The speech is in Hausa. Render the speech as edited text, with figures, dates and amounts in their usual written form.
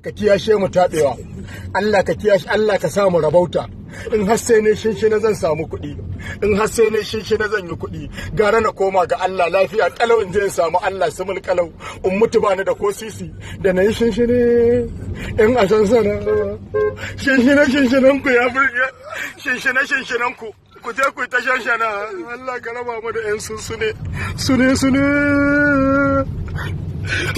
ka kiyashe mu taɓewa, Allah ka kiyashe, Allah ka samu rabauta. In har sai ne shinshina zan samu kuɗi, in har sai ne shinshina zan yi kuɗi, gara na koma ga Allah lafiya kalau in je in samu Allah sumul kalau, in mutu bani da ko sisi da na yi shinshine in a san sana. Shinshinan ku ya burge, shinshinan ku je ku ta shanshana. Allah ka raba mu da 'yan sune.